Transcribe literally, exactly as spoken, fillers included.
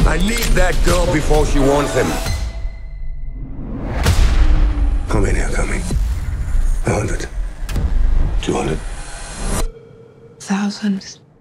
I need that girl before she wants him. How many are coming? A hundred? Two hundred? Thousands.